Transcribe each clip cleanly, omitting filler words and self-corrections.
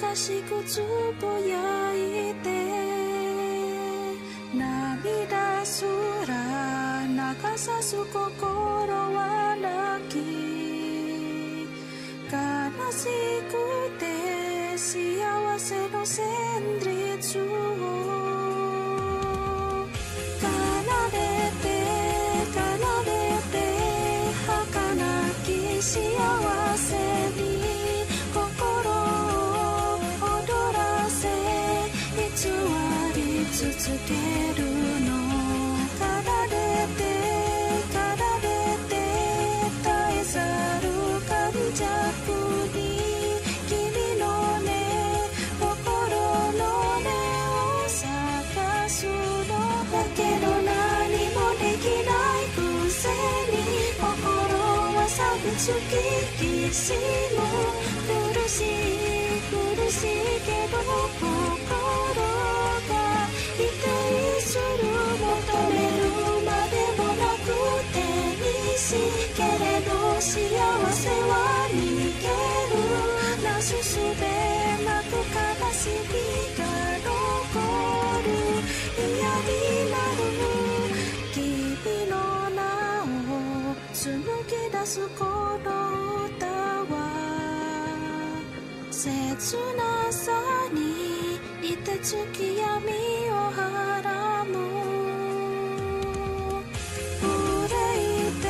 優しくつぶやいて涙すら流さす心はなき悲しくて幸せの旋律を奏でて儚き幸せに心を躍らせ偽り続けるの奏でて絶えざる感弱に君のね心の根を探すのだけど何もできないくせに心は錆びつききしむ苦しいけど心が否定する求めるまでもなく手にしけれど幸せは逃げるなすすべなく悲しみが残る嫌になる君の名を紡ぎ出すこの歌は切なさにいて月闇をはらむ憂いて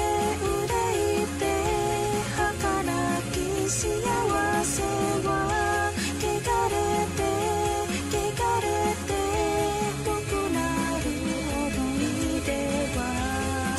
儚き幸せは汚れて遠くなる思い出は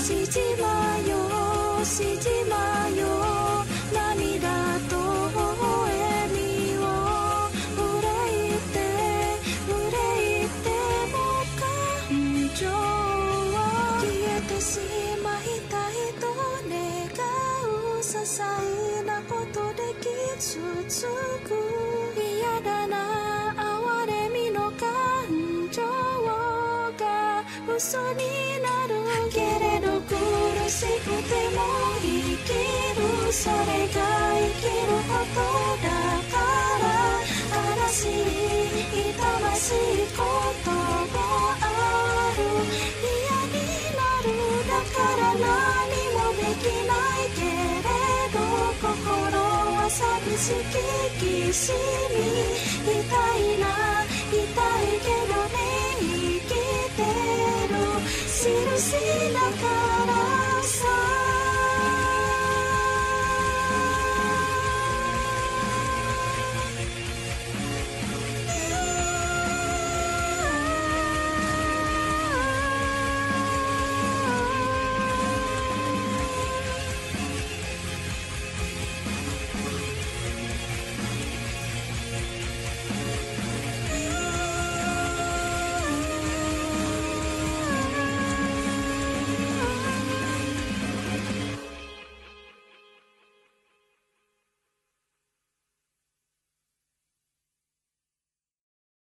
しじまよ涙と微笑みを憂いても感情は消えてしまいたいと願う些細なことで傷つく嫌だな哀れみの感情が嘘になるけれど苦しくても生きるそれが生きることだから悲しい痛ましいこともある嫌になるだから何もできないけれど心は寂しききしみ痛いけどね生きてる印